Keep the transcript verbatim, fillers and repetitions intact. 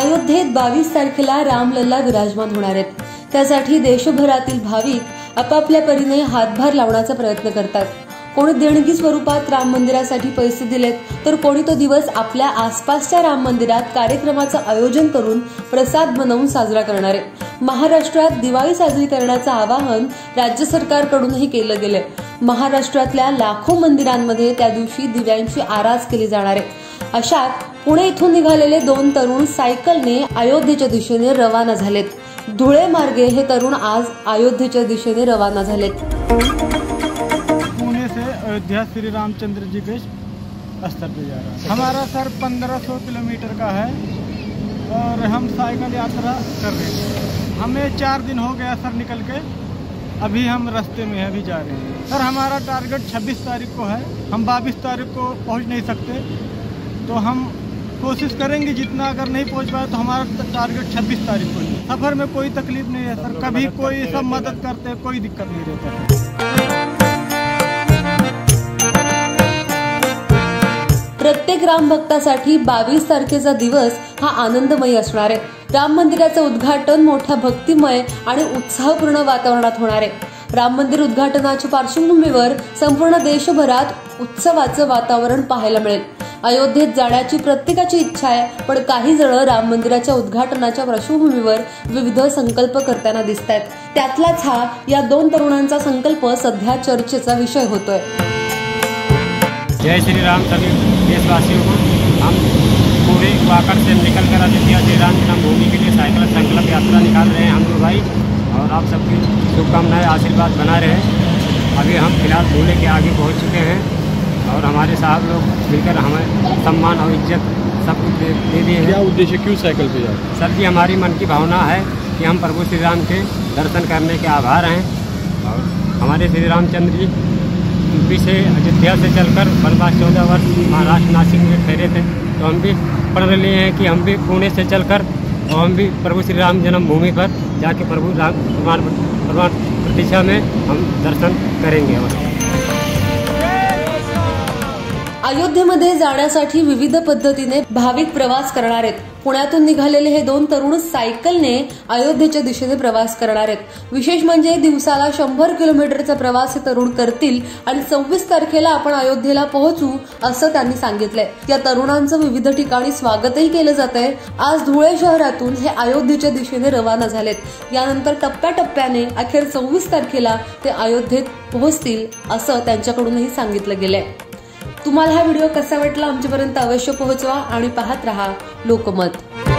अयोध्येत बावीस तारखेला रामलल्ला विराजमान होणार आहेत। त्यासाठी देशभरातील भाविक आपापल्या परीने हातभार लावण्याचा प्रयत्न करतात। कोणी देणगी स्वरूपात राम मंदिरासाठी पैसे दिलेत, तर कोणी तो दिवस आपल्या आसपासच्या राम मंदिरात कार्यक्रमाचं आयोजन करून प्रसाद बनवून साजरा करणार आहे। महाराष्ट्रात दिवाळी साजरी करण्याचं आवाहन राज्य सरकारकडूनही केलं गेलंय। महाराष्ट्रातल्या लाखो मंदिरांमध्ये त्या दिवशी दिव्यांची आरास केली जाणार आहे। अशात पुणे इथून निघालेले दोन तरुण सायकलने अयोध्येच्या दिशेने रवाना झालेत। धुळे मार्गे हे तरुण आज अयोध्येच्या दिशेने रवाना झालेत। पुणे से अयोध्या श्री रामचंद्र जी के स्थल पे जा रहा है। हमारा सर पंद्रह सौ किलोमीटर का है और हम साइकिल यात्रा कर रहे हैं। हमें चार दिन हो गया सर निकल के, अभी हम रास्ते में अभी जा रहे हैं। सर हमारा टारगेट छब्बीस तारीख को है, हम बाईस तारीख को पहुंच नहीं सकते, तो हम कोशिश करेंगे जितना। अगर नहीं पहुंच पाए तो हमारा टारगेट छब्बीस तारीख को है। सफ़र में कोई तकलीफ नहीं है सर, कभी कोई सब मदद करते हैं, कोई दिक्कत नहीं रहता। प्रत्येक राम भक्तासाठी बावीस तारखेचा दिवस हा आनंदमयी असणार आहे। राम मंदिराचं उद्घाटन मोठ्या भक्तिमय आणि उत्साहपूर्ण वातावरणात होणार आहे। राम मंदिर उद्घाटनाच्या पार्श्वभूमीवर संपूर्ण देशभरात उत्सवाचं वातावरण पाहायला मिळेल। अयोध्येत जाण्याची प्रत्येकाची इच्छा आहे, पण काही जण राम मंदिराच्या उद्घाटनाच्या पार्श्वभूमीवर विविध संकल्प करताना दिसत आहेत। त्यातलाच हा या दोन तरुणांचा संकल्प सध्या चर्चेचा विषय होतोय। जय श्री राम सभी देशवासियों को, हम पूरे वाकड़ से निकलकर अयोध्या श्री राम जन्मभूमि के लिए साइकिल संकल्प यात्रा निकाल रहे हैं हम लोग भाई, और आप सबकी शुभकामनाएं आशीर्वाद बना रहे हैं। अभी हम फिलहाल धुले के आगे पहुंच चुके हैं और हमारे साहब लोग मिलकर हमें सम्मान और इज्जत सब कुछ दे दिए हैं। क्या उद्देश्य, क्यों साइकिल पे जा रहे हैं? सर जी हमारी मन की भावना है कि हम प्रभु श्री राम के दर्शन करने के आभार हैं, और हमारे श्री रामचंद्र जी यूपी से अयोध्या से चलकर वनवास चौदह वर्ष महाराष्ट्र नासिक में ठहरे थे, तो हम भी प्रण लिए हैं कि हम भी पुणे से चलकर और हम भी प्रभु श्री राम जन्मभूमि पर जाके प्रभु राम भगवान भगवान प्रतीक्षा में हम दर्शन करेंगे। अयोध्येमध्ये जाण्यासाठी विविध पद्धतीने भाविक प्रवास करणार आहेत। पुण्यातून निघालेले हे दोन तरुण सायकलने अयोध्येच्या दिशेने प्रवास करणार आहेत। विशेष म्हणजे दिवसाला शंभर किलोमीटरचा प्रवास हे तरुण करतील आणि सव्वीस तारखेला आपण अयोध्येला पोहोचू असं त्यांनी सांगितलंय। या तरुणांचं विविध ठिकाणी स्वागतही केलं जातंय। आज धुळे शहरातून हे अयोध्येच्या दिशेने रवाना झालेत। यानंतर टप्प्याटप्प्याने अखेर सव्वीस तारखेला ते अयोध्येत पोहोचतील असं त्यांच्याकडूनही सांगितलं गेलंय। तुम्हाला हा व्हिडिओ कसा वाटला आमच्यापर्यंत अवश्य पोहोचवा आणि पाहत रहा लोकमत।